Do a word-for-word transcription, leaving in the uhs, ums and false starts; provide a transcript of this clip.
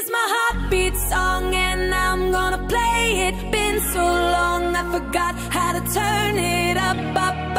my heartbeat song and I'm gonna play it. Been so long I forgot how to turn it up, up,